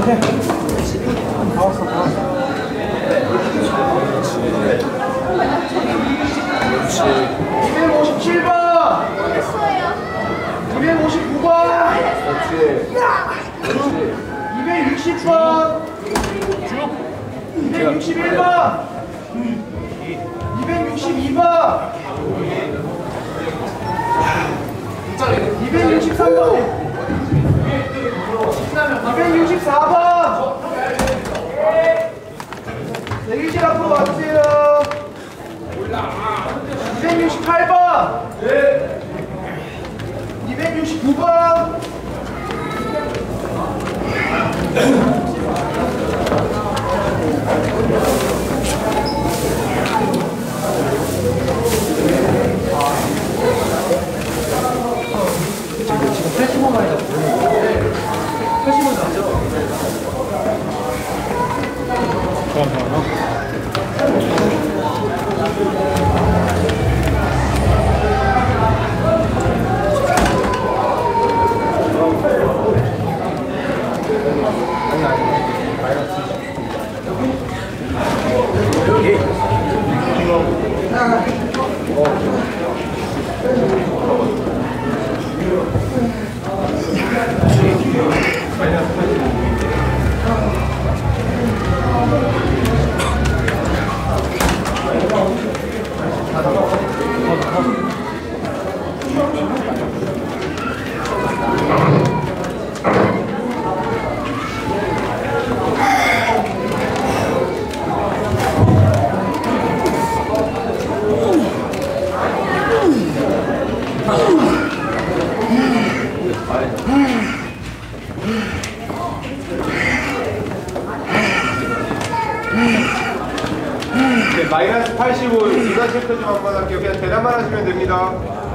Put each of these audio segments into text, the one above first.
마이너스 85 이단 챕터 좀 한번 할게요. 그냥 대답만 하시면 됩니다.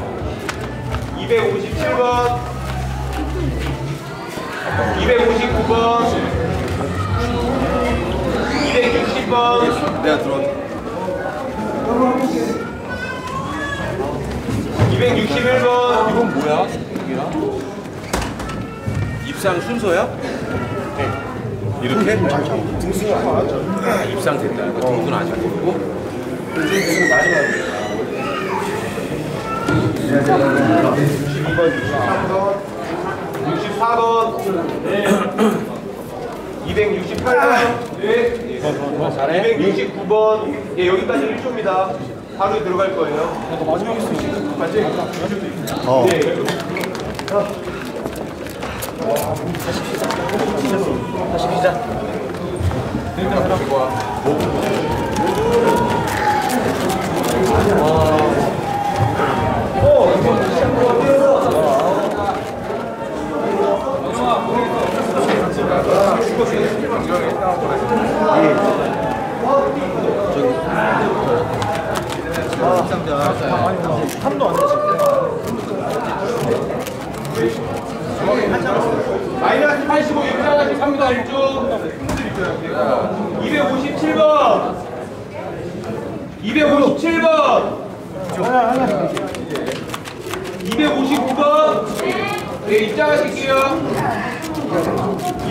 257번 259번 260번 내가 들어. 261번 이건 뭐야? 입상 순서야? 네. 이렇게? 등수가 나왔죠. 입상 됐다. 등수는 아직 모르고. 등수 마지막이에요. 62번, 63번, 64번, 268번, 잘해. 269번. 예, 여기까지 1조입니다. 바로 들어갈 거예요. 마지막에 수 있어. 맞지? 네. 다시 시작. 마이너스 85 입장하시 3분 1조 257번 257번 259번 네 입장하실게요.